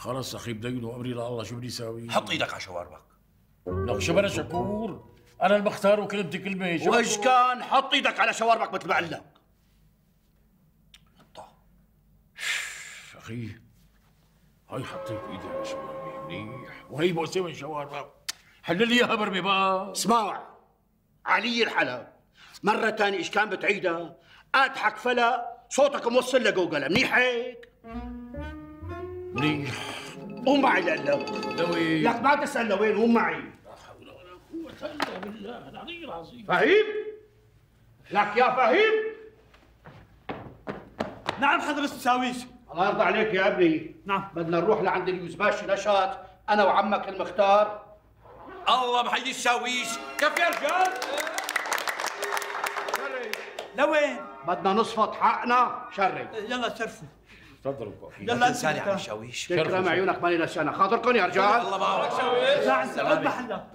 خلص اخي بدينه امري لله، شو بدي اساوي؟ حط ايدك على شواربك. لك شو انا شكور؟ انا المختار وكلمتي كلمه. وايش كان حط ايدك على شواربك مثل ما قال لك. حطها. اخي هاي حطيت ايدي على شواربي منيح، وهي بقسم من شواربك. حل لي اياها برمي بقى. اسمع علي الحلب، مرة تانية ايش كان بتعيدها؟ اضحك فلا صوتك موصل لجوجل، منيح هيك؟ منيح. قوم معي لقلك. لوين؟ لك ما تسأل لوين، قوم معي. لا حول ولا قوة الا بالله العلي العظيم. فهيم؟ لك يا فهيم؟ نعم حضرة الساويش. الله يرضى عليك يا ابني. نعم. بدنا نروح لعند اليوزباشي نشاط انا وعمك المختار. الله بحيي الشاويش، كيف يا رجال؟ لوين؟ بدنا نصفط حقنا شري. يلا شرفوا. تفضلوا كوفي. يلا انساني عم الشاويش. تكرم عيونك مالي نسانا، خاطركم يا رجال. الله معك شاويش. لا عن سعود محلك.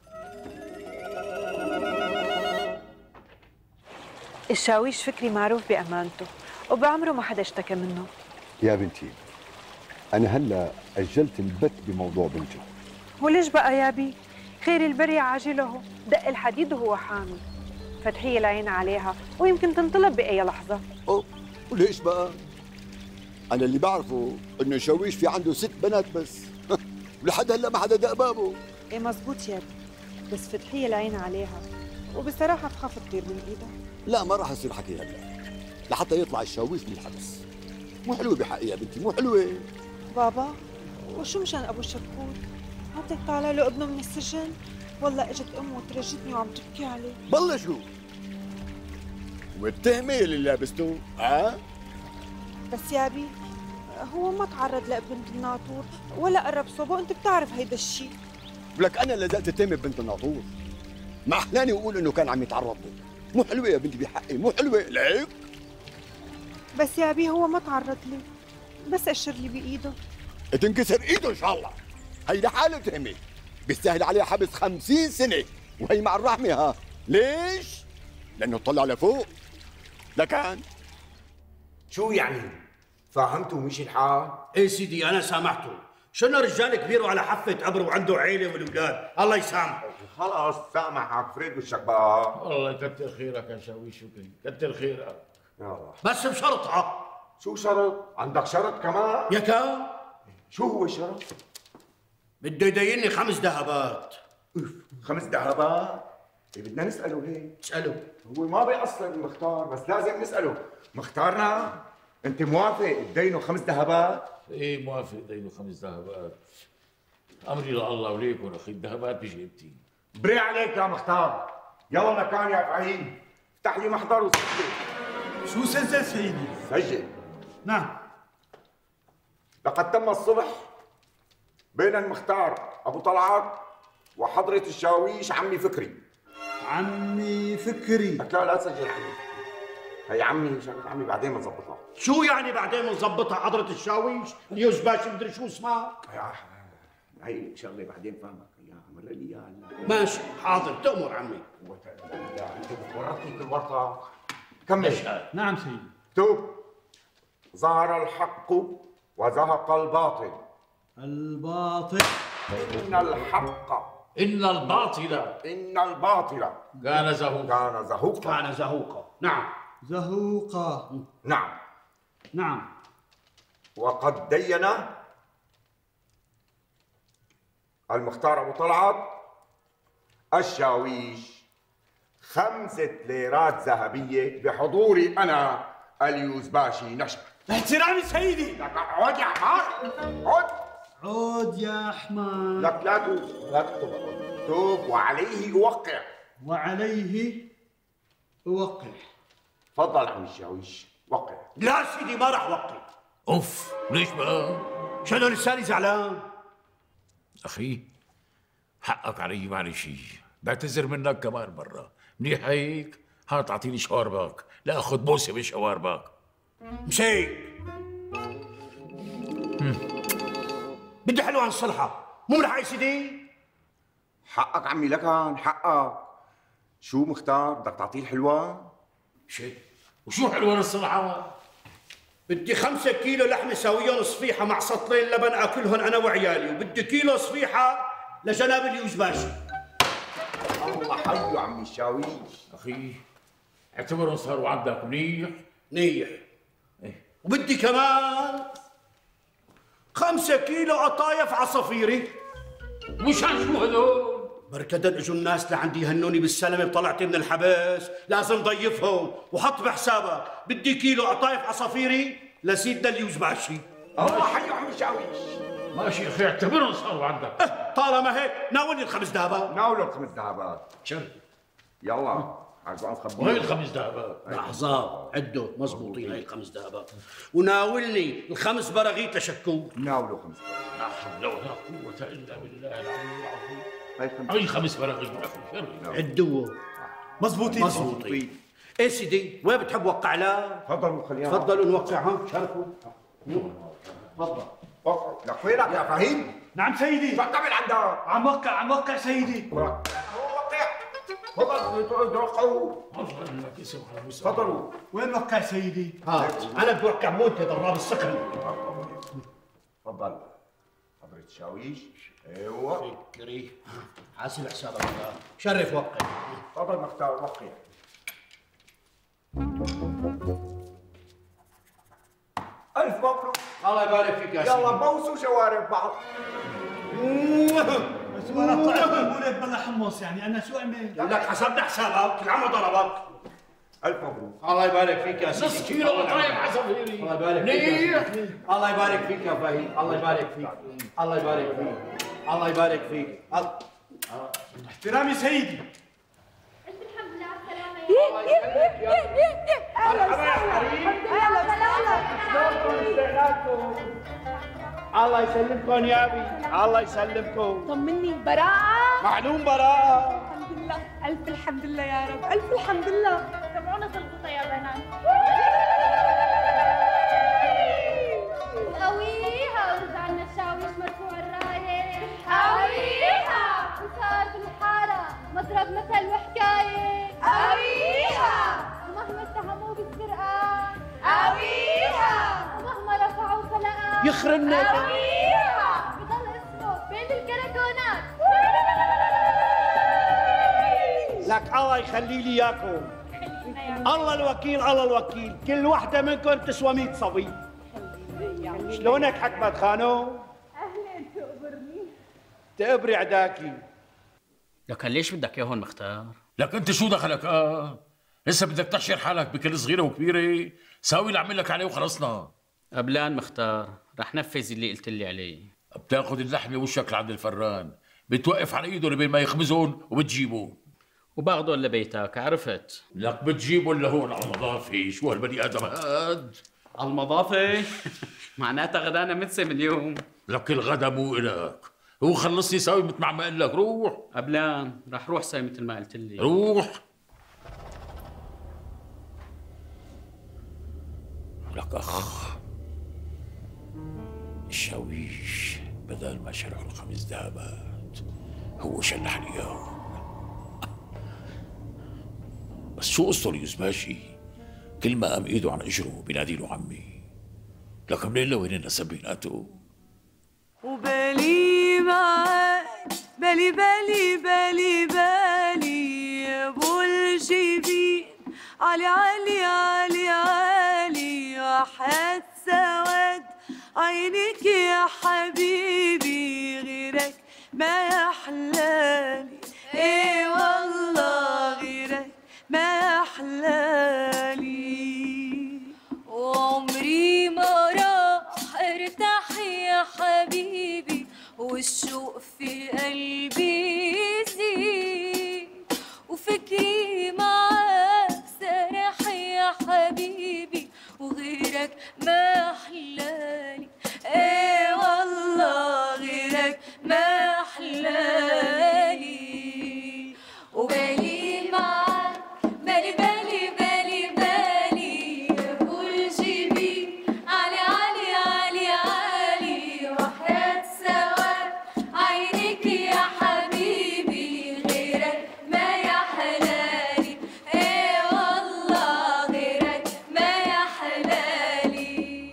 الشاويش فكري معروف بأمانته وبعمره ما حدا اشتكى منه. يا بنتي أنا هلا أجلت البت بموضوع بنتي. وليش بقى يا بي؟ خير البرية عاجله، دق الحديد وهو حامي. فتحية العين عليها ويمكن تنطلب بأي لحظة. أوه وليش بقى؟ أنا اللي بعرفه إنه شاويش في عنده 6 بنات بس ولحد هلا ما حدا دق بابه. ايه مزبوط يا بي، بس فتحية العين عليها وبصراحة بخاف تطير من ايدها. لا ما راح يصير حكي هلا لحتى يطلع الشاويش من الحبس. مو حلوة بحقي يا بنتي، مو حلوة. بابا وشو مشان ابو شكور؟ هاتك طالع له ابنه من السجن؟ والله اجت امه وترجتني وعم تبكي عليه. بالله شو؟ والتهمة اللي لابسته بس يا بي هو ما تعرض لبنت الناطور ولا قرب صوبه، انت بتعرف هيدا الشيء. ولك أنا لزقت التهمة ببنت الناطور، ما أحلاني أقول إنه كان عم يتعرض لي. مو حلوة يا بنتي بحقي، مو حلوة. لعيب. بس يا بي هو ما تعرض لي، بس اشر لي بايده. تنكسر ايده ان شاء الله. هي لحاله تهمه بيستاهل عليها حبس 50 سنه، وهي مع الرحمه. ها ليش؟ لانه طلع لفوق. لكان شو يعني؟ فهمتوا مشي الحال؟ ايه سيدي انا سامحته، شنو رجال كبير وعلى حفه قبر وعنده عيله والاولاد، الله يسامحه. خلص سامحك فريد وشك بقى. الله يكتر خيرك يا شاويش، شكري كتر خيرك. يلا بس بشرطها. شو شرط؟ عندك شرط كمان؟ يا كان شو هو الشرط؟ بده يديني 5 ذهبات. 5 ذهبات؟ إيه بدنا نسأله هيك. اسأله. هو ما بيقصر المختار بس لازم نسأله. مختارنا أنت موافق تدينه 5 ذهبات؟ ايه موافق دينه 5 ذهبات. امري لله وليكن اخي، الذهبات بجيبتي. بري عليك يا مختار. يلا مكان يا فهيم، افتح لي محضر وسجل. شو سجل سيدي؟ سجل. نعم. لقد تم الصلح بين المختار ابو طلعت وحضرة الشاويش عمي فكري. عمي فكري. لك لا تسجل عمي. هي عمي شغلة عمي بعدين بنظبطها. شو يعني بعدين بنظبطها حضرة الشاويش؟ اليوزباشي مدري شو اسمها؟ هي شغلة بعدين فاهمك اياها، مرة لي اياها. ماشي حاضر تأمر عمي. انت بتورطني كل ورطة. كمل. نعم سيدي. اكتب. ظهر الحق وزهق الباطل. الباطل. إن الحق ان الباطل إن الباطل كان زهوقا. كان زهوقا. كان زهوقا. نعم. زهوقا. نعم. نعم. وقد دين المختار أبو طلعت الشاويش 5 ليرات ذهبية بحضوري أنا اليوزباشي نشأ. احترامي سيدي. لك عود يا حمار، عود. عود يا حمار. لك لا تكتب، اكتب وعليه أوقع. وعليه أوقع. تفضل عم الشاويش وقع. لا سيدي ما راح وقف. اوف ليش بقى؟ شنو لساني زعلان؟ اخي حقك علي معلش، بعتذر منك كمان مرة. منيح هيك؟ هات اعطيني شواربك لاخذ بوسه بشواربك. مشي بدي حلوة الصلحة، مو من حق سيدي؟ حقك عمي لكان حقك. شو مختار بدك تعطيه الحلوة؟ شي وشو حلوة الصلحة؟ بدي 5 كيلو لحمة ساويهم صفيحة مع سطلين لبن آكلهم أنا وعيالي، وبدي كيلو صفيحة لجناب اليوزباشي. الله حيو عمي الشاويش. أخي اعتبرهم صاروا عندك منيح. منيح. وبدي كمان 5 كيلو قطايف عصافيري. مشان شو هدول؟ بركدن اجوا الناس لعندي يهنوني بالسلامة بطلعتي من الحبس، لازم ضيفهم وحط بحسابك، بدي كيلو قطايف عصافيري لسيدنا اليوزباشي. الله حيو عمي الشاويش. ماشي أخي اعتبرهم صاروا عندك. طالما هيك ناولني ال5 ذهبات. ناولوا ال5 ذهبات. شر يلا عقبال وهي خبرني. ال5 ذهبات. لحظات عدوا مزبوطين هاي ال5 ذهبات، وناولني ال5 براغيث لشكوك. ناولوا 5 لا حول ولا قوة إلا بالله العلي العظيم. هاي أي 5 براغيث أخي شر. عدوا مزبوطين. مزبوطين. ايه سيدي وين بتحب وقع له؟ تفضلوا خلينا. تفضلوا نوقع. ها شرفوا. تفضل. وقعوا. لك وينك يا فهيم؟ نعم سيدي. تفضل عندك. عم وقع سيدي. وقع. تفضلوا وقعوا. تفضلوا. وين وقع سيدي؟ ها انا بدي اوقع موت ضراب السكن. تفضل حضرة الشاويش. ايوه فكري حاسب حسابك يا شرف وقع. تفضل مختار وقع. ألف مبروك. الله يبارك فيك يا سيدي. يلا بوسوا شوارب بعض. بس وانا طلعت بولد بلا حمص، يعني انا شو اعمل؟ لك حسبنا حسابك كل عم ضربك. ألف مبروك. الله يبارك فيك يا سيدي. نص كيلو قطايف عصافيري. الله يبارك فيك. الله يبارك فيك يا فهيم. الله يبارك فيك. الله يبارك فيك. الله يبارك فيك. احترامي سيدي. الحمد لله على السلامة. مرحبا يا حريم. الله يسلمكم يا ابي. الله يسلمكم. طمني براءة. معلوم براءة. الحمد لله. ألف الحمد لله يا رب. ألف الحمد لله. تبعونا سلطة يا بنات. قويها ورجعنا الشاويش مرفوع الراية. قويها وصار بالحارة مضرب مثل وحكاية. قويها ومهما اتهموه بالسرقة. قويها ومهما رفعوا خلقة. يخربنا. قويها بضل اسمه بين الكراكونات. لك الله يخلي لي اياكم. الله الوكيل الله الوكيل، كل وحده منكم تسوى 100 صبي. شلونك حكمت خانو؟ اهلا تقبرني. تقبري عداكي. لكن ليش بدك اياهم مختار؟ لك انت شو دخلك؟ لسه بدك تحشر حالك بكل صغيره وكبيره؟ ساوي اللي عمل لك عليه وخلصنا. قبلان مختار، رح نفذ اللي قلت لي عليه. بتاخذ اللحمه وشك لعند الفران، بتوقف على ايده لبين ما يخبزون وبتجيبه. وباخذهم لبيتك، عرفت؟ لك بتجيبه لهون على المضافه. شو هالبني ادم هاد؟ على المضافة؟ معناتها غدانا متسم اليوم. لك الغدا مو إلك، هو خلصني ساوي مثل ما عم قال لك. روح قبلان رح روح ساوي مثل ما قلت لي. روح. لك اخ الشاويش بدل ما شرحوا ال5 ذهبات هو شلحني اياهم. بس شو قصته اليوزباشي؟ كل ما قام ايده عن اجره بينادي له عمي. لك منين لوين النسب بيناته؟ وبالي معك بالي بالي بالي بالي يا ابو الجبين علي علي علي علي وحد سواد عينك يا حبيبي غيرك ما يحلالي. ايه والله غيرك ما يحلالي. وعمري ما راح ارتاح يا حبيبي والشوق في قلبي يزيد وفكري معاك سارح يا حبيبي وغيرك ما حلالي. ايه والله غيرك ما حلالي. وبالي معاك بالي بالي بالي بالي يا ابو الجبين علي علي علي علي وحياة سواد عينك يا حبيبي غيرك ما يا حلالي. ايه والله غيرك ما يا حلالي.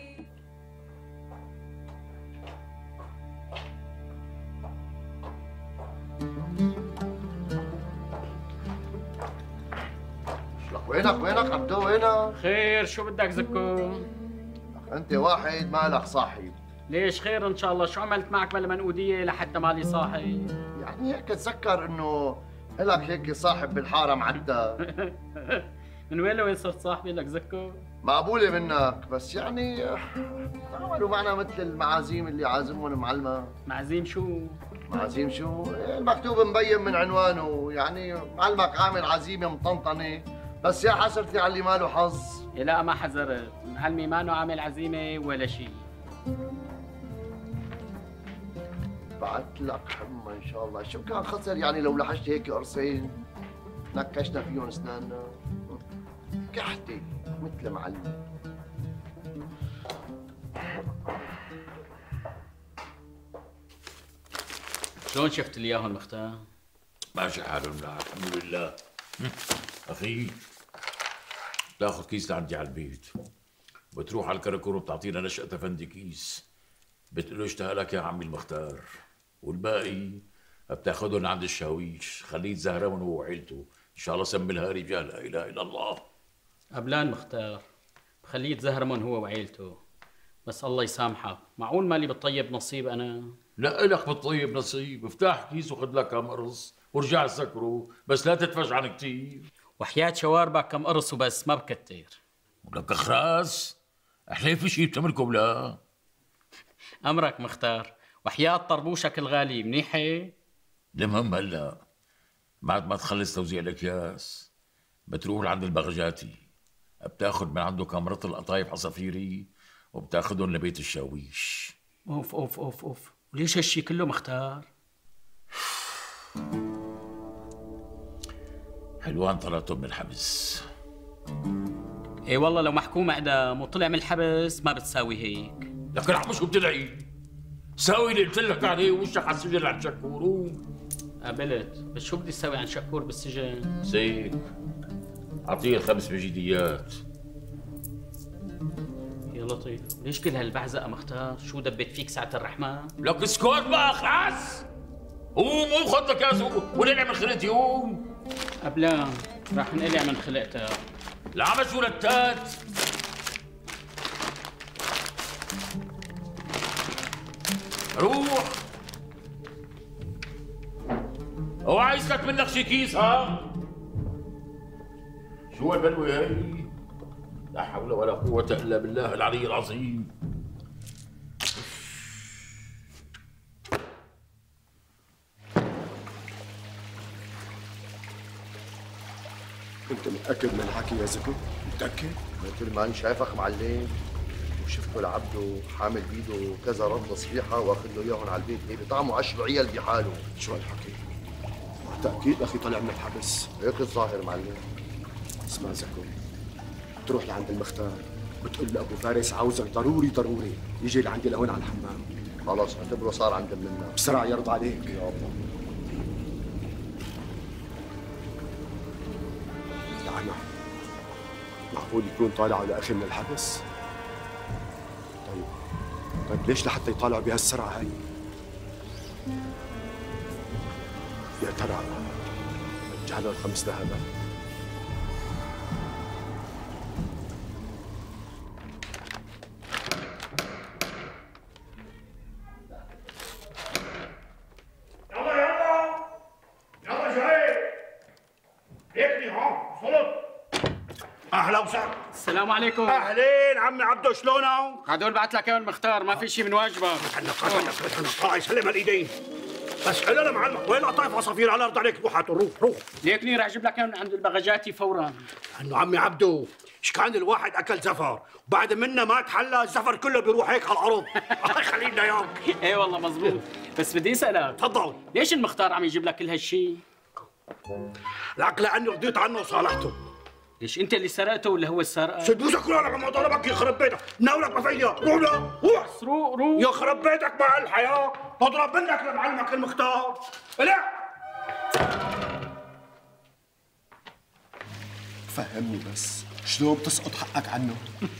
وينك عبدو وينك؟ خير شو بدك زكو؟ انت واحد ما لك صاحب. ليش خير ان شاء الله؟ شو عملت معك بلا منقوديه لحتى مالي صاحب؟ يعني هيك تذكر انه لك هيك صاحب بالحاره معدى. من وين لوين صرت صاحبي لك زكو؟ مقبوله منك بس يعني تعاملوا معنا مثل المعازيم اللي عازمهم معلمه. معازيم شو؟ معازيم شو؟ المكتوب مبين من عنوانه، يعني معلمك عامل عزيمه مطنطنه بس يا حسرتي على اللي ماله حظ. لا ما حذرت، معلمي مانو عامل عزيمه ولا شيء. بعت لك حمى ان شاء الله، شو كان خسر يعني لو لحشت هيك قرصين نكشنا فيهم اسناننا. كحتي مثل معلم. شلون شفت لي اياهم مختار؟ ماشي حالهم لا الحمد لله. اخي تاخذ كيس لعندي على البيت، بتروح على الكركور وبتعطينا نشأة افندي كيس، بتقول اشتهى لك يا عمي المختار، والباقي بتاخذهم عند الشاويش، خليه يتزهرون هو وعيلته، ان شاء الله سمي الهاري بجاه لا اله الا الله. قبلان مختار، بخليه يتزهرمن هو وعيلته، بس الله يسامحك، معقول مالي بالطيب نصيب انا؟ لا إلك بالطيب نصيب، افتح كيس وخذ لك كم قرص ورجع سكره، بس لا تتفجعن كثير. وحياة شواربك كم قرص وبس ما بكتر. ولك خراس احلف شيء بتملكه لا. امرك مختار، وحياة طربوشك الغالي منيحه؟ المهم هلا بعد ما تخلص توزيع الاكياس بتروح لعند البغجاتي، بتاخذ من عنده كم رطل قطايف عصافيري وبتاخذهم لبيت الشاويش. اوف اوف اوف اوف، وليش هالشي كله مختار؟ حلوان طلعتهم من الحبس. ايه والله لو محكوم اعدام وطلع من الحبس ما بتساوي هيك. لكن عم شو بتدعي؟ ساوي اللي قلت لك عليه ووشك على السجن عند شكور. قبلت، بس شو بدي اسوي عن شكور بالسجن؟ زيك اعطيه 5 مجيديات. يا لطيف، ليش كل هالبعزقه مختار؟ شو دبت فيك ساعة الرحمن؟ لك اسكت بقى خلاص. قوم خذ لك كاس ونقلع من خلقتي قوم. قبلان راح نقلع من خلقتك. العمى شو لتات؟ روح. اوعى يسلك منك شي كيس ها؟ شو هالبلوه هي؟ لا حول ولا قوة إلا بالله العلي العظيم. كنت متأكد من الحكي يا زكو؟ متأكد؟ مثل ما أنا شايفك معلم وشفته لعبده حامل بيده كذا رطل صفيحة واخذ له إياهم على البيت، هي بطعمه 10 عيال بحاله. شو هالحكي؟ تأكيد أخي طلع من الحبس. هيك الظاهر معلم. اسمع زكو، بتروح لعند المختار بتقول له ابو فارس عاوزك ضروري ضروري يجي لعندي لهون على الحمام. خلص اعتبره صار عند منا. بسرعه يرضى عليك. يا الله. لعنة، معقول يكون طالع على اخي من الحبس؟ طيب ليش لحتى يطالعوا بهالسرعه هاي؟ يا ترى رجع له ال5 ذهبات؟ اهلا وسهلا. السلام عليكم. اهلين عمي عبدو، شلونه؟ هدول بعت لك اياهم مختار، ما في شيء من واجبك. الله يسلم الايدين. بس قول لنا معلمك وين قطايف عصافير على الارض عليك؟ روح هاتوا، روح. ليكني راح اجيب لك اياهم من عند البغجاتي فورا. انه عمي عبدو ايش كان الواحد اكل زفر وبعد منا ما تحلى الزفر كله بيروح هيك على الارض. الله يخلينا اياك. ايه والله مزبوط، بس بدي اسالك تفضل، ليش المختار عم يجيب لك كل هالشيء؟ لك لاني رضيت عنه وصالحته. ليش انت اللي سرقته ولا هو السرقه؟ سد بوسك لك ما ضربك يخرب بيتك، ناولك بفيا، روح له، روح روح يخرب بيتك مع الحياه، بضرب منك لمعلمك المختار. لا فهمني بس شلون بتسقط حقك عنه؟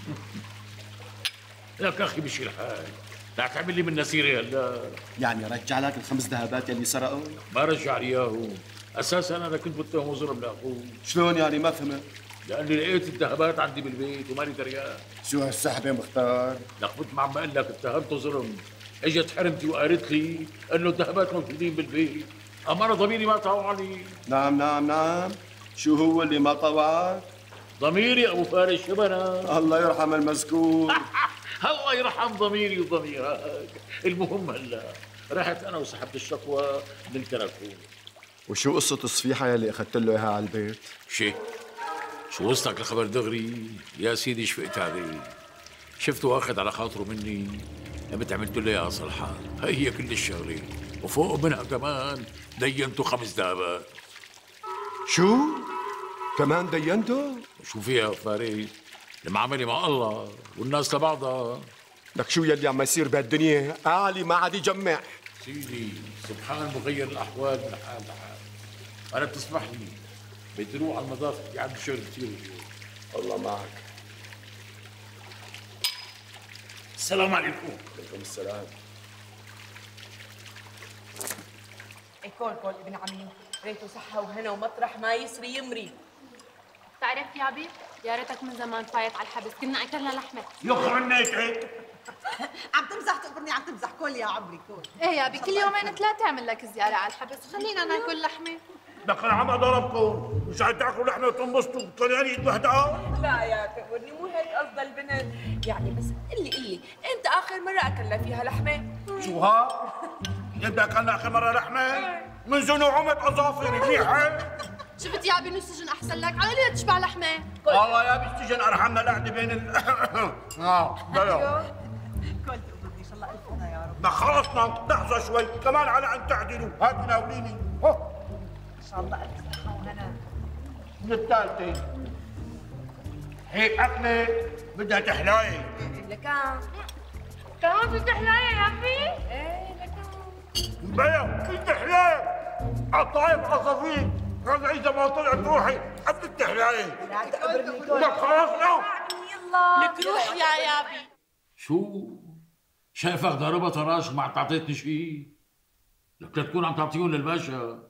لك اخي مشي الحال، لا تعمل لي من نسيري هلا. يعني رجع لك ال5 ذهبات يلي سرقوا؟ ما رجع لي اياهم، اساسا انا كنت متهم ظلم لاخوه. شلون يعني ما فهمت؟ لاني لقيت الذهبات عندي بالبيت وماني دريان. شو هالسحبه مختار؟ لخبط مع ما قال لك اتهمته ظلم. اجت حرمتي وقالت لي انه الذهبات موجودين بالبيت. اما انا ضميري ما طوعني. نعم. شو هو اللي ما طوعك؟ ضميري ابو فارس شبنا. الله يرحم المذكور. الله يرحم ضميري وضميرك. المهم هلا رحت انا وسحبت الشكوى من الكراكون. وشو قصة الصفيحة يلي أخذت له إياها على البيت؟ شو وصلك الخبر دغري؟ يا سيدي شفقت عليه. شفته واخد على خاطره مني، قمت عملت له اياها صلحة. هي كل الشغلة، وفوق منها كمان دينته 5 ذهبات. شو؟ كمان دينته؟ شو فيها فارس؟ المعاملة مع الله والناس لبعضها. لك شو يلي عم يصير بهالدنيا؟ عالي ما عاد يجمع. سيدي سبحان مغير الأحوال من حال لحال. أنا بتسمح لي بدي روح على النظافة، في عندي شغل كثير اليوم. الله معك. السلام عليكم. وعليكم السلام. كول ابن عمي، ريته صحة وهنا ومطرح ما يسري يمري. بتعرف يا عبيد، يا ريتك من زمان فايت على الحبس، كنا اكلنا لحمه. يخرنيك هيك. عم تمزح تقبرني، عم تمزح. كل يا عمري كل. ايه يا عبي، كل يومين 3 اعمل لك زياره على الحبس وخلينا ناكل لحمه. لكن عم ضربكم، مش عم تاكلوا لحمه وتنبسطوا بطلياني يتبهدقوا؟ لا يا كبرني، مو هيك قصد البنت، يعني بس قلي انت اخر مرة اكلنا فيها لحمة؟ شو ها؟ يبدا اكلنا اخر مره لحمه؟ من زنوعمة اظافري منيحه؟ شفت يا عبي انه السجن احسن لك، على ليه تشبع لحمه؟ والله يا بالسجن ارحمنا القعده بين بلا كل تقبرني ان شاء الله الف هنا يا رب. ما خلصنا، لحظه شوي كمان على ان تعدلوا. هات ناوليني ان شاء الله الف صحة وهنا. من الثالثه هيك اكله بدها تحلايه. لكان كمان في تحلايه يا عبي؟ ايه لكان بلا في تحلايه. قطايف عصافير، هذا اذا ما طلعت روحي قبل التحلايه. لا تقبرني كل. لك خلصنا. يلا لك روح يا عبي. شو؟ شايفك ضربة طراش ما عم تعطيتني شيء؟ لك لا تكون عم تعطيهم للباشا.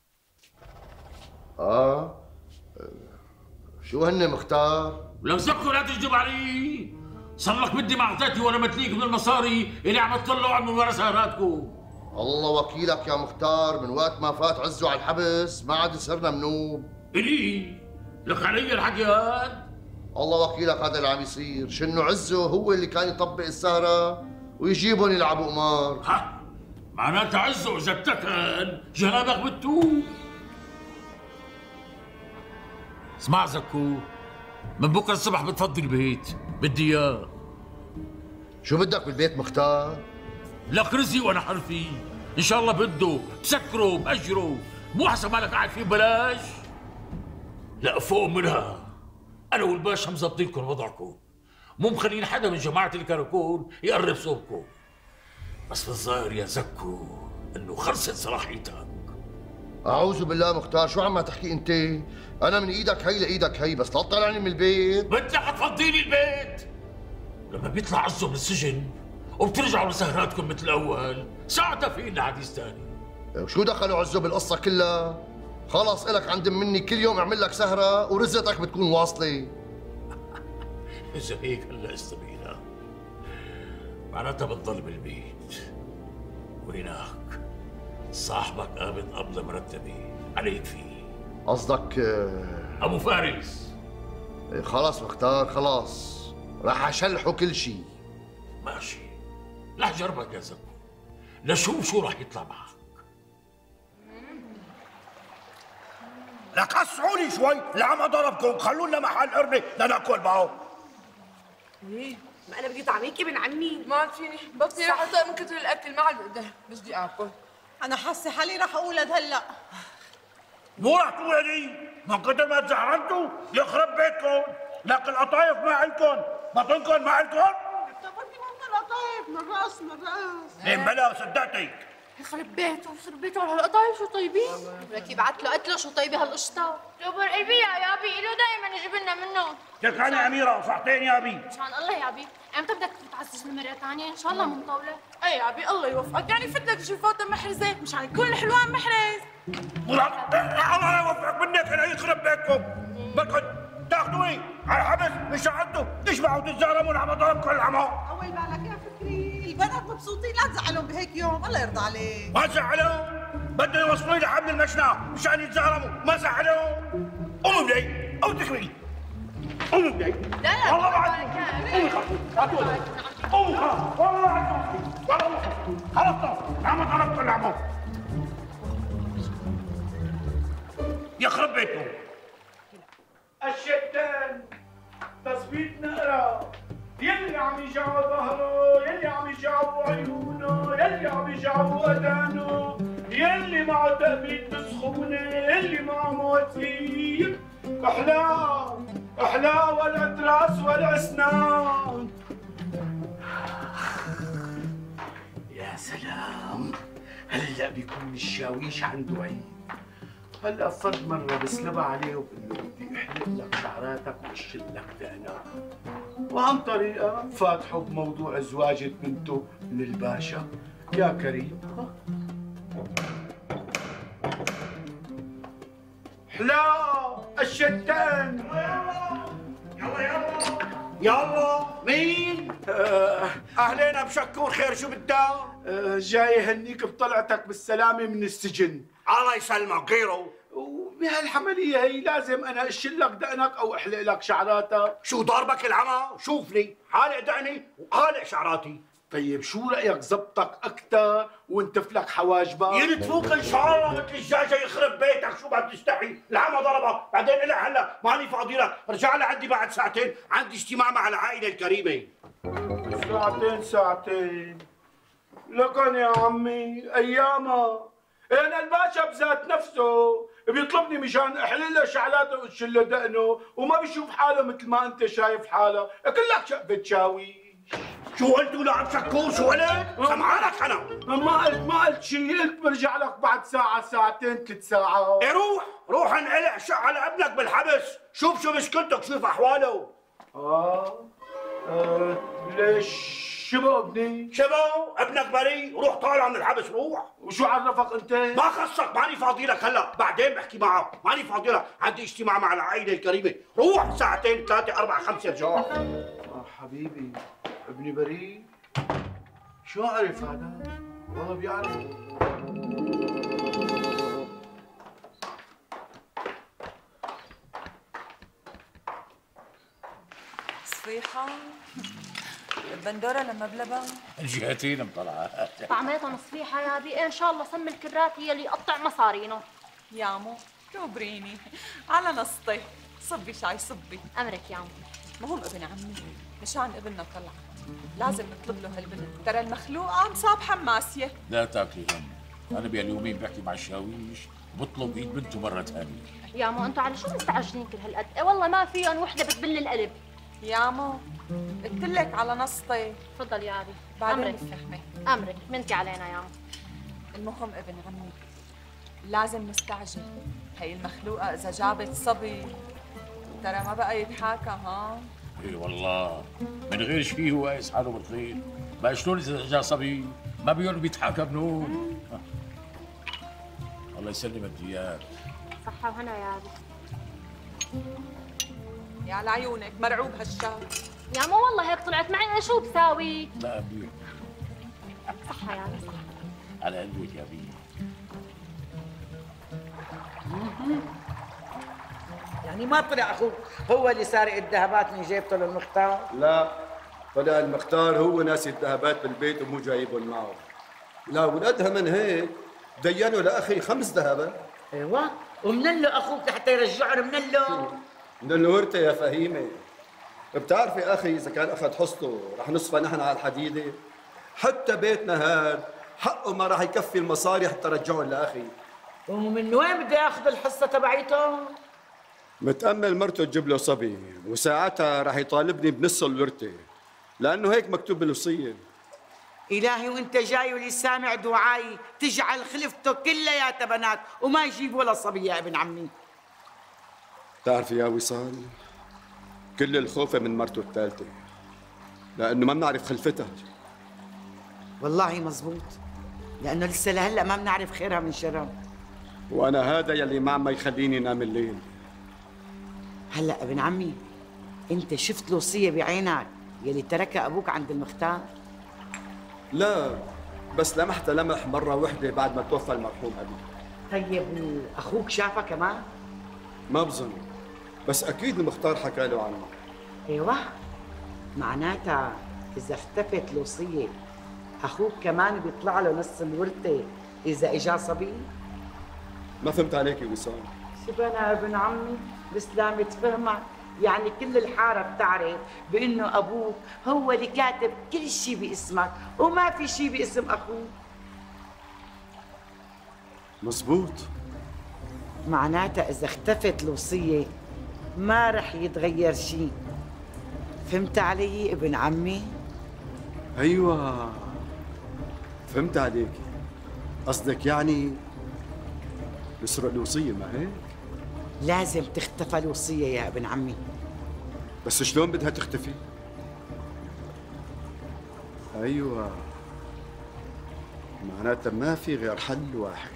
شو هن مختار؟ لو زكوا لا تكذب علي. صار لك بدي ما اعطيتني ولا متليك من المصاري اللي عم تطلعوا من ورا سهراتكم. الله وكيلك يا مختار، من وقت ما فات عزو على الحبس ما عاد يصيرنا منوب. إلي لك علي الحكي هاد؟ الله وكيلك هذا اللي عم يصير، شنو عزو هو اللي كان يطبق السهرة ويجيبهم يلعبوا قمار. ها معناتها عزو إذا اتكل جنابك بتوب. اسمع زكو، من بكره الصبح بتفضي البيت، بدي اياه. شو بدك بالبيت مختار؟ لك رزقي وانا حرفي، ان شاء الله بده بسكره باجره، مو حسب مالك قاعد فيه ببلاش. لا فوق منها، انا والباشا مظبطين لكم وضعكم، مو مخلين حدا من جماعه الكراكون يقرب صوبكم. بس بالظاهر يا زكو انه خلصت صلاحيتك. أعوذ بالله مختار، شو عم تحكي أنت؟ أنا من إيدك هي لإيدك هي، بس لا تطلعني من البيت. بدك تفضيني البيت؟ لما بيطلع عزو من السجن وبترجعوا لسهراتكم مثل الأول، ساعتها في لنا حديث ثاني. وشو دخلوا عزو بالقصة كلها؟ خلص إلك عند مني، كل يوم اعمل لك سهرة ورزقتك بتكون واصلة. إذا هيك هلا استبينا، معناتها بتضل بالبيت، وهناك صاحبك قابض قبضة مرتبة عليك فيه. قصدك أبو فارس؟ خلاص مختار خلاص، رح أشلحه كل شيء. ماشي، رح جربك يا زكو، لشوف شو رح يطلع معك. لك قصعوا لي شوي، اللي عم اضربكم خلونا محل قربة لناكل معه. ايه ما انا بدي طعميك ابن عمي. ما فيني بطني رح اطق من كثر الاكل، ما عاد بقدر، بدي اكل. انا حاسه حالي رح اولد هلا. مو رح تولدي، من كثر ما تزعلتوا يخرب بيتكم. لك القطايف ما عندكم، بطنكم ما عندكم. اعتبرني ممكن قطايف من راس من راس. ليه بلا صدقتك. يخرب بيته على هالقطايف شو طيبين؟ ولك يبعت له قتله شو طيبه هالقشطه. جبر قلبي يا ابي، له دائما يجيب لنا منه. لك انا اميره صحتين يا ابي. مشان الله يا ابي، امتى بدك تتعزز مرة ثانية؟ ان شاء الله مو مطولة. اي يا ابي الله يوفقك، يعني فت لك شي فوطة محرزة مشان كل حلوان محرز. الله يوفقك منك، انا يخرب بيتكم. بدكم تاخذوه على حبس من شعرته تشبعوا وتتزارموا على ضربكم العمى. طول بالك يا فكري، البنات مبسوطين، لا تزعلهم بهيك يوم، الله يرضى عليك. ما زعلهم، بدهم يوصلوني لحبل المشنى مشان يتزارموا، ما زعلهم. قوموا بلي، قوموا تكوي. قوموا بلي. لا والله ما عاد. قوموا خلاص. قوموا خلاص، والله ما عاد. والله خلصنا، عم ضربكم العمى. يخرب بيتكم. الشتان تثبيت نقرا، يلي عم يجعوا ظهره، يلي عم يجعوا عيونه، يلي عم يجعوا اذانه، يلي معه تثبيت بسخونه، يلي معه مواسير، احلاه احلاه والاتراس والاسنان. يا سلام، هلا بيكون الشاويش عنده عيد. هلا فرد مره بسلبها عليه وبقول له بدي احلق لك شعراتك واشد لك دقنك، وعن طريقه فاتحه بموضوع زواجة بنته من الباشا. يا كريم حلا الشتان. يلا يلا يلا. مين؟ اهلين ابو شكور، خير شو بدك؟ جاي هنيك بطلعتك بالسلامه من السجن. الله يسلمك، غيره. وبهالحمليه هي لازم انا اشلك دقنك او احلق لك شعراتك. شو ضربك العمى؟ شوفني حالق دقني وحالق شعراتي. طيب شو رايك زبطك اكثر وانتف لك حواجبك؟ يلتفوك ان شاء الله مثل الدجاجه، يخرب بيتك. شو بدك تستحي؟ العمى ضربك، بعدين الى هلا ماني فاضي لك، رجع لعندي بعد ساعتين، عندي اجتماع مع العائله الكريمه. ساعتين لكن يا عمي ايامها انا الباشا بذات نفسه بيطلبني مشان احلل له شعلاته واشيل له دقنه، وما بيشوف حاله مثل ما انت شايف حاله، كلك شقفه شاويش. شو قلتوا لعب شكور؟ شو قلت؟ سمعانك انا. ما قلت شيء، قلت برجع لك بعد ساعة ساعتين 3 ساعات. إيه روح انقلع شق على ابنك بالحبس، شوف شو مشكلتك، شوف احواله. ليش؟ شبه ابني؟ شبه ابنك بريء، روح طالع من الحبس روح. وشو عرفك انت؟ ما خصك، ماني فاضي لك هلا، بعدين بحكي معك، ماني فاضي لك، عندي اجتماع مع العائله الكريمه، روح ساعتين 3 4 5 ارجع. حبيبي ابني بريء؟ شو عرف هذا؟ والله بيعرف. صفيحة البندورة لما بلبن الجهتين مطلعة. طعميتها صفيحة يا بي، ان شاء الله سم الكرات هي اللي يقطع مصارينه. يا مو كبريني على نصطي، صبي شاي صبي. امرك يا مو. مهم ابن عمي، مشان ابننا طلع لازم نطلب له هالبنت، ترى المخلوقة مصابحة ماسية. لا تاكلي هم، انا بهاليومين بحكي مع الشاويش بطلب ايد بنته مرة ثانية. يا مو انتوا على شو مستعجلين كل هالقد؟ إيه والله ما فيهم وحدة بتبل القلب. يا مو قلت لك على نصطي. تفضل يا ابي. بعدين بتفهمي. امرك منتي علينا يا مو. المهم ابن عمي لازم نستعجل، هي المخلوقة إذا جابت صبي ترى ما بقى يتحاكى. ها؟ اي والله من غير شيء هو قايس حاله بالخير، ما شلون اذا جا صبي ما بيقول بيتحاكى بنوم. الله يسلمك اياك. صحة وهنا يا ابي. يا على عيونك مرعوب هالشاب. يا مو والله هيك طلعت معي، انا شو بساوي؟ لا ابي. صحة يا ابي صحة. على قلبك يا ابي. يعني ما طلع اخوك هو اللي سارق الذهبات من جيبته للمختار؟ لا، طلع المختار هو ناسي الذهبات بالبيت ومو جايبهم معه. لا ولادها من هيك دينوا لاخي 5 ذهبات. ايوه، ومن له اخوك لحتى يرجعهم؟ من له؟ من الورثه يا فهيمه. بتعرفي اخي اذا كان اخذ حصته رح نصفى نحن على الحديده، حتى بيتنا هذا حقه ما راح يكفي المصاري حتى رجعهم لاخي. ومن وين بده ياخذ الحصه تبعيته؟ متأمل مرته تجيب له صبي، وساعتها راح يطالبني بنص الورثه، لانه هيك مكتوب بالوصيه. إلهي وانت جاي واللي سامع دعائي تجعل خلفته كلياتها بنات وما يجيب ولا صبي يا ابن عمي. بتعرفي يا وصال، كل الخوف من مرته الثالثه، لانه ما بنعرف خلفتها. والله مزبوط، لانه لسه لهلا ما بنعرف خيرها من شرها. وانا هذا يلي ما عم يخليني نام الليل. هلا ابن عمي، انت شفت الوصيه بعينك يلي تركها ابوك عند المختار؟ لا، بس لمحتها لمح مرة واحدة بعد ما توفى المرحوم أبي. طيب واخوك شافها كمان؟ ما بظن، بس أكيد المختار حكى له عنه. ايوه، معناتها اذا اختفت الوصيه اخوك كمان بيطلع له نص الورثه اذا اجا صبي؟ ما فهمت عليك يا وسام. شبنا ابن عمي بسلامة فهمك، يعني كل الحارة بتعرف بأنه أبوك هو اللي كاتب كل شيء باسمك وما في شيء باسم أخوك. مزبوط. معناتها إذا اختفت الوصية ما رح يتغير شيء. فهمت علي ابن عمي؟ أيوة، فهمت عليك. قصدك يعني نسرق الوصية، ما هيك؟ لازم تختفى الوصية يا ابن عمي. بس شلون بدها تختفي؟ أيوة، معناتها ما في غير حل واحد.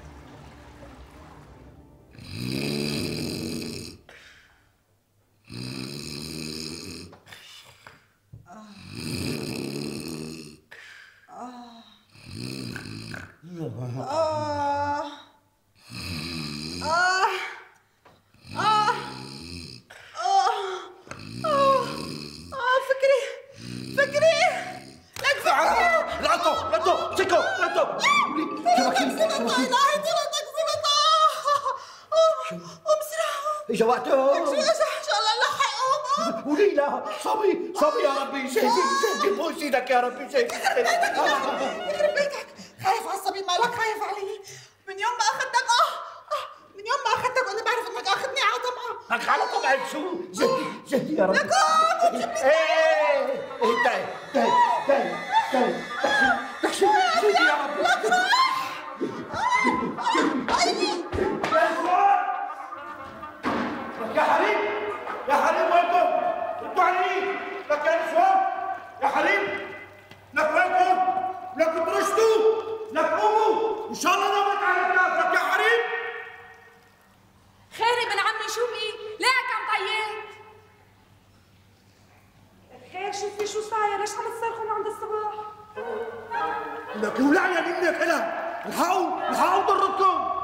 اجا وقته. ان شاء الله نلحق. وليلى صبي صبي يا ربي، شايفي بوس ايدك يا ربي، شايفي. يخرب بيتك، خايف على الصبي، مالك خايف علي؟ من يوم ما اخذتك من يوم ما اخذتك وانا بعرف انك اخذني على طمعه. لك على طمعك شو؟ جهدي يا ربي. لك تعي تحشي جهدي يا ربي. يا حريم، يا حريم وينكم؟ ردوا علي. لك يا نسوان، يا حريم، لك وينكم؟ لك ترشدوا، لك قوموا، ان شاء الله نامت على الناس. لك يا حريم. خير ابن عمي، شو بي؟ ليه عم تعيط؟ خير، شوفي شو صاير، ليش عم تصرخوا عند الصبح؟ لك ولعنا منك انا، الحقوا ضرتكم.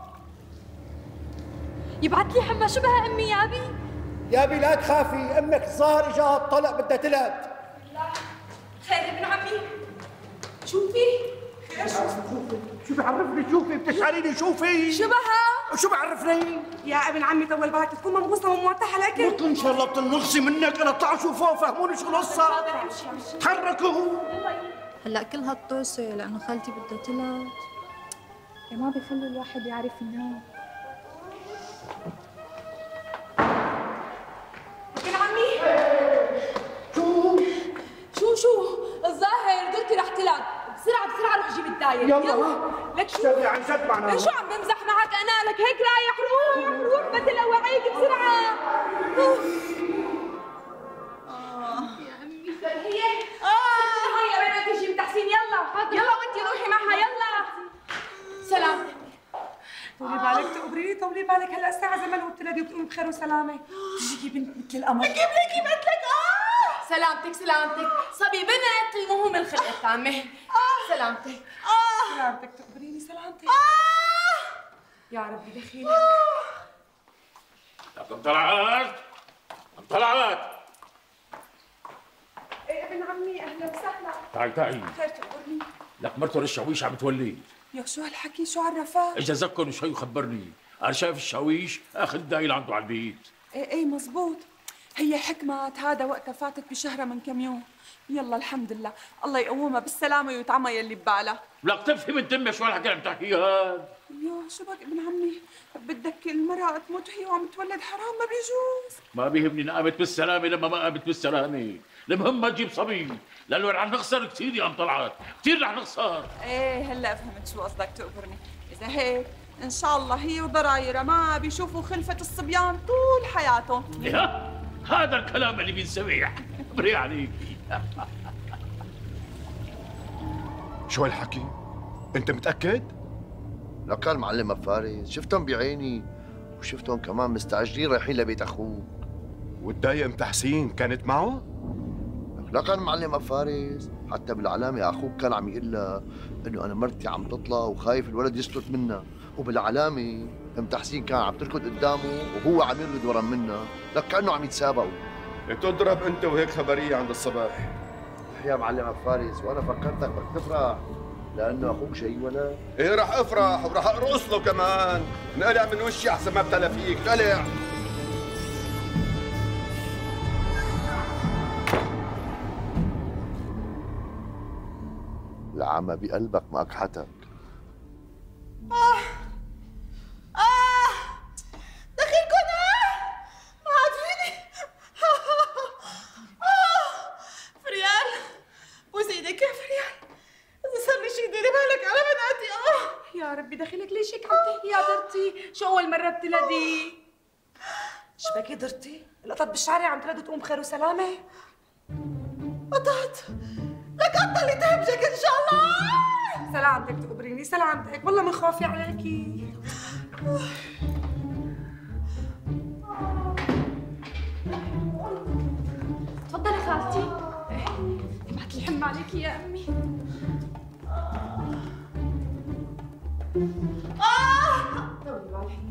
يبعث لي حما شبه امي يابي. يابي لا تخافي، امك الظاهر اجاها الطلق بدها تلد. لا خير ابن عمي، شوفي. خير شو بعرفني؟ شوفي بتشعريني، شوفي شبهها. شو بعرفني؟ يا ابن عمي طول بالك، تكون منغوصه وموتحه الاكل. بطل ان شاء الله بتنغصي منك. انا اطلعوا شوفوا فهموني شو القصه. تحركوا. هلا كل هالطوسه لانه خالتي بدها تلد، يا ما بيخلوا الواحد يعرف ينام. ابن عمي شو الظاهر قلتي رح تلعب. بسرعه روح جيب الداير. يلا لك شو اشتغلي عن جد معنا. شو عم بمزح معك انا؟ لك هيك رايح. روح بدل اوعيك بسرعه. يا امي هي هي بدها تجي من تحسين. يلا وانتي روحي معها. يلا سلامتك. طولي بالك تقبري، طولي بالك. هلا الساعة زمن وبتلدي وبتقومي بخير وسلامة. بتجيكي بنت مثل القمر. بجيب لك بنت لك. سلامتك صبي بنت، المهم الخلق التامة. سلامتك تقبريني. سلامتك يا ربي دخيلك. لك طلعت ايه ابن عمي، اهلا وسهلا. تعي خير تقبرني. لك مرته الشاويش عم تولي. يا شو هالحكي؟ شو عرفك؟ اجا زكن شوي وخبرني. انا شايف الشاويش اخذ دايل عنده على البيت. ايه مزبوط. هي حكمت هذا وقتها فاتت بشهرها من كم يوم. يلا الحمد لله، الله يقومها بالسلامة ويطعمها يلي ببالها. لك تفهم من تمك شو هالحكي عم تحكي هاد؟ يا شو بك ابن عمي، بدك المرأة تموت وهي وعم تولد، حرام ما بيجوز. ما بيهمني إن قامت بالسلامة لما ما قامت بالسلامة، المهم ما تجيب صبي، لأنه رح نخسر كثير يا أم طلعت، كثير رح نخسر. ايه هلا فهمت شو قصدك تقبرني. إذا هيك إن شاء الله هي وضرايرها ما بيشوفوا خلفة الصبيان طول حياتهم. يا هذا الكلام اللي بينسمع، بري عليكي. شو هالحكي؟ أنت متأكد؟ لك المعلم فارس، شفتهم بعيني وشفتهم كمان مستعجلين رايحين لبيت اخوك. والداية ام تحسين كانت معه؟ لا كان معلم ابو فارس، حتى بالعلامه اخوك كان عم يقول لها انه انا مرتي عم تطلع وخايف الولد يسلط منا، وبالعلامه ام تحسين كان عم تركض قدامه وهو عم يركض ورا منا، لك كانه عم يتسابقوا. تضرب انت وهيك خبريه عند الصباح. يا معلم ابو فارس، وانا فكرتك بدك تفرح لانه اخوك شيء ولا؟ ايه رح افرح ورح ارقص له كمان، انقلع من وشي احسن ما ابتلى فيك، قلع. العمى بقلبك ما اكحتك. دخيلكم ما عاد فيني. فريال بوس ايدك يا فريال، اذا صار لي شيء ديري بالك على بناتي. يا ربي دخيلك ليش هيك عم تحكي يا درتي؟ شو اول مره بتلدي؟ شبكي درتي؟ القطط بالشارع عم تلد وتقوم بخير وسلامه؟ قطط لك قطة اللي تهبجك ان شاء الله. سلامتك تقبريني، سلامتك، والله من خوفي عليكي. تفضلي خالتي. بعت الحمى عليكي يا امي. طولي بالك.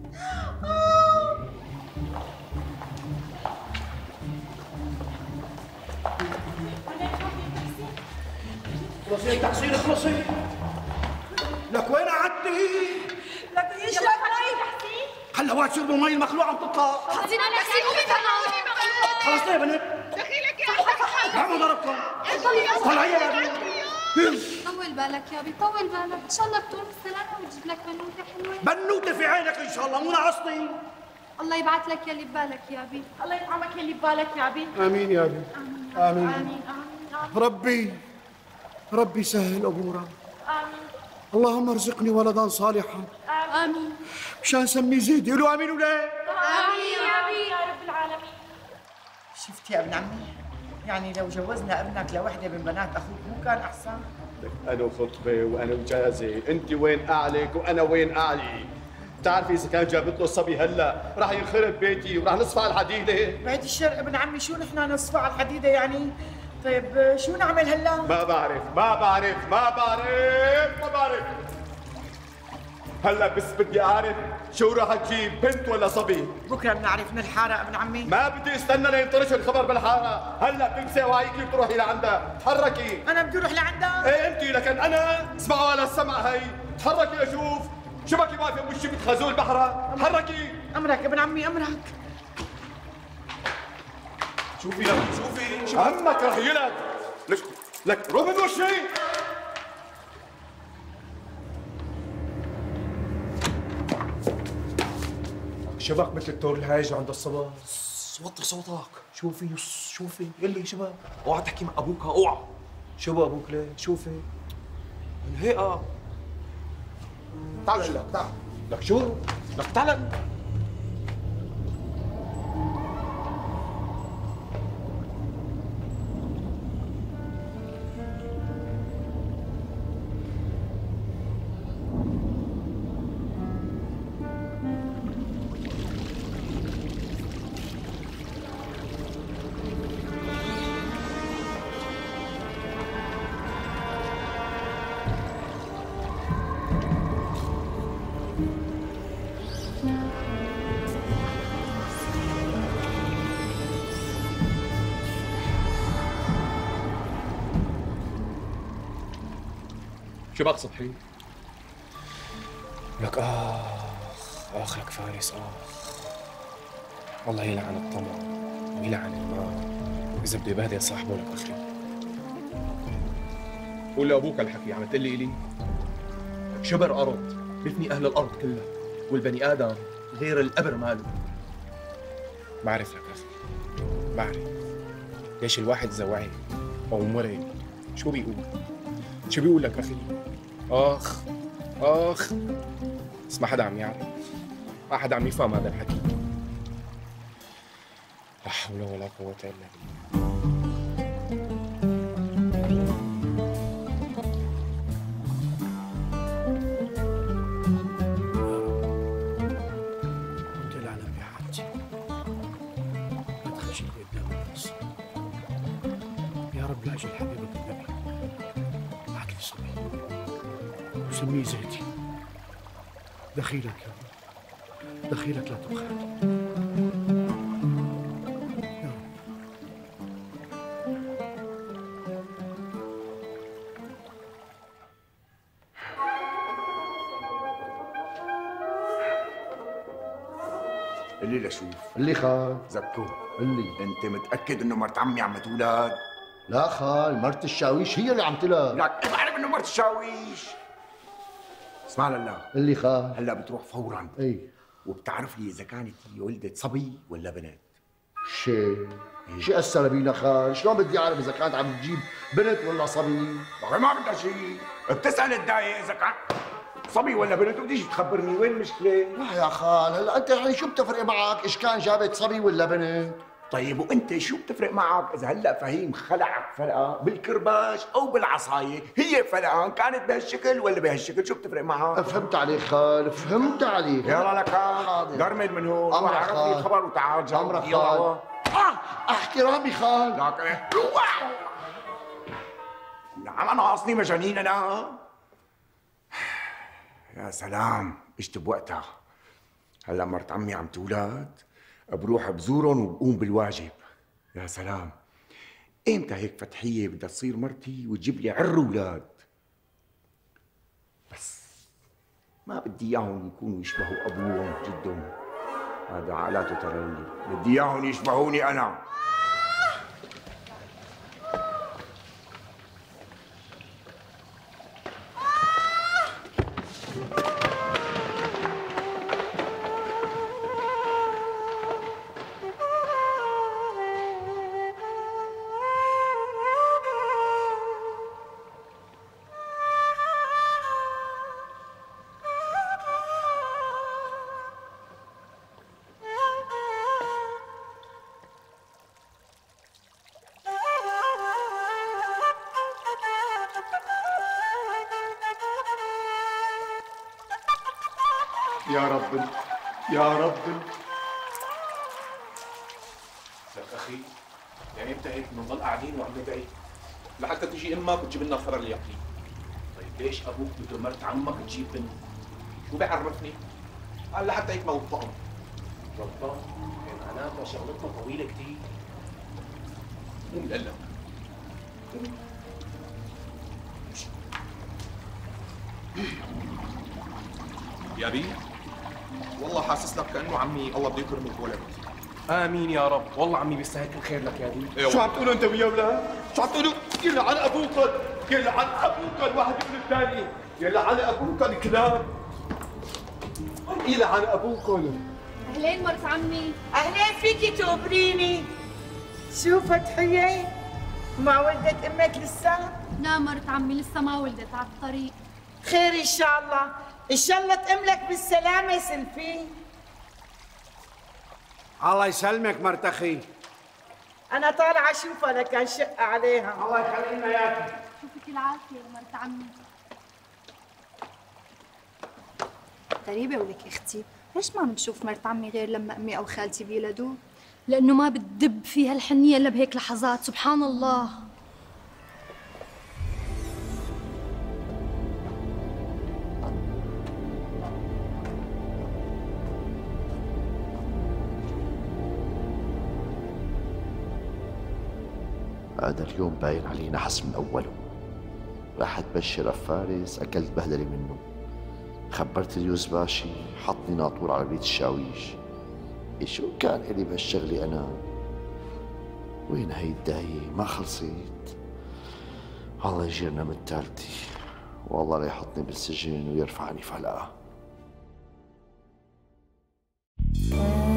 خلصي يا تحسين اخلصي. لك وين قعدتي؟ لك ايش لك تحسين؟ هلا وقت شربوا مي المخلوع عم تطلع. تحسين قومي خلص يا بنت. دخيلك يا عمو ضربكم. طلعي يا بنت. طول بالك يا بي، طول بالك، ان شاء الله بتقوم بالسلامه وتجيب لك بنوته حلوه. بنوته في عينك ان شاء الله، مو ناقصني. الله يبعث لك يلي ببالك يا بي. الله يطعمك يلي ببالك يا بي. امين يا بي. آمين. آمين. ربي سهل امورك. آمين. اللهم ارزقني ولدا صالحا. آمين. مشان سميه زيد، قولوا امين ولا؟ آمين يا بي يا رب العالمين. شفت يا ابن عمي؟ يعني لو جوزنا ابنك لوحده من بنات اخوك مو كان احسن؟ انا وخطبه وانا وجازه، انت وين اعلك وانا وين اعلي؟ بتعرفي اذا كان جابت له الصبي هلا رح ينخرب بيتي ورح نصفى على الحديده. بعد الشر ابن عمي، شو نحن نصفى على الحديده يعني؟ طيب شو نعمل هلا؟ ما بعرف. هلا بس بدي اعرف شو راح تجيب، بنت ولا صبي؟ بكره بنعرف من الحاره ابن عمي. ما بدي استنى لينطرش الخبر بالحاره، هلا بتمسي وعيكي بتروحي لعندها، تحركي. انا بدي اروح لعندها؟ ايه انت، لكن انا اسمعوا على السمع هي، تحركي اشوف شبكي واقفه وشي بتخزول بحرها، تحركي. امرك ابن عمي امرك. شوفي عمك رح يلد. لك روح من وشي. شبك مثل الدور الهايج عند الصبا. وطي صوتك. شوفي يلي شباب، اوعى تحكي مع ابوك، اوعى. شو ابوك ليه؟ شوفي من هيئة. تعال تعال. لك شو؟ لك تعال. شباك سطحي. لك آخ لك فارس والله يلعن الطمع ويلعن المال إذا بده يبهدل صاحبه لك أخي. قول لأبوك الحكي، عم تقول لي إلي؟ لك شبر أرض بيفني أهل الأرض كلها، والبني آدم غير القبر ماله. بعرف لك أخي، بعرف ليش الواحد إذا وعي أو مرض شو بيقول لك أخي؟ آخ بس ما حدا عم يعرف، ما حدا عم يفهم هذا الحكي. لا حول ولا قوة إلا بالله. لاجل حبيبك النبي بعت لي صبي وسميه زيتي. دخيلك يا رب، دخيلك لا تبخل. اللي لشوف اللي خال زكو اللي انت متاكد انه مرت عمي عم تولد؟ لا خال، مرت الشاويش هي اللي عم تلد. لك كيف بعرف انه مرت الشاويش؟ اسمع لله اللي خال هلا بتروح فورا اي وبتعرف لي اذا كانت هي ولدت صبي ولا بنت. شي أثر بينا خال؟ شلون بدي اعرف اذا كانت عم تجيب بنت ولا صبي؟ ما بدها شيء، بتسال الداية اذا كان صبي ولا بنت وبتيجي تخبرني، وين المشكلة؟ لا يا خال، هلا انت الحين شو بتفرق معك ايش كان جابت صبي ولا بنت؟ طيب وانت شو بتفرق معك اذا هلا فهيم خلعك فلقه بالكرباج او بالعصايه؟ هي فلقه كانت بهالشكل ولا بهالشكل، شو بتفرق معك؟ فهمت عليك خال، فهمت عليك. يلا لك حاضر، قرمد من هون، امرك عرف لي الخبر وتعال جاوب. امرك خال. احترامي خال. لك روح. نعم انا اصلي مجانين انا. يا سلام اجت بوقتها. هلا مرت عمي عم تولد، بروح بزورهم وبقوم بالواجب. يا سلام امتى هيك فتحيه بدها تصير مرتي وتجيب لي اولاد. بس ما بدي اياهم يكونوا يشبهوا ابوهم جدهم، هذا عقلاته ترى، بدي اياهم يشبهوني انا. يا رب يا رب. لك اخي يعني انت هيك بنضل قاعدين وعم ندعي لحتى تجي امك وتجيب لنا الخبر اليقين. طيب ليش ابوك بده مرت عمك تجيب بنت؟ شو بيعرفني؟ قال لحتى هيك موطئهم. غلطان؟ معناتها شغلتنا طويله كثير. قوم لقلك. يا بي والله حاسس لك كانه عمي الله بده يكرمك ولد. امين يا رب، والله عمي بيستاهل كل خير لك يا بي. شو عم تقولوا انت ويا اولاد؟ شو عم تقولوا؟ يلعن ابوكم، يلعن ابوكم، واحد يقول الثاني، يلعن ابوكم كلاب. يلعن ابوكم. اهلين مرت عمي. اهلين فيكي تخبريني. شو فتحية؟ ما ولدت امك لسه؟ لا مرت عمي لسه ما ولدت، على الطريق. خير ان شاء الله، ان شاء الله تأملك بالسلامة سلفي. الله يسلمك مرت اخي. انا طالعة اشوفها لكان شق عليها. الله يخلي لنا اياكي. شوفك العافية يا مرت عمي. غريبة ولك اختي، ليش ما بنشوف مرت عمي غير لما امي او خالتي بيولدوا؟ لانه ما بتدب فيها الحنية الا بهيك لحظات، سبحان الله. هذا اليوم باين عليه نحس من أوله. رحت بشر فارس أكلت بهدلة منه. خبرت اليوز باشي حطني ناطور على بيت الشاويش. شو كان إلي بهالشغلة أنا؟ وين هي الداية ما خلصت؟ الله يجيرنا من التالتي، والله لا يحطني بالسجن ويرفعني فلقة.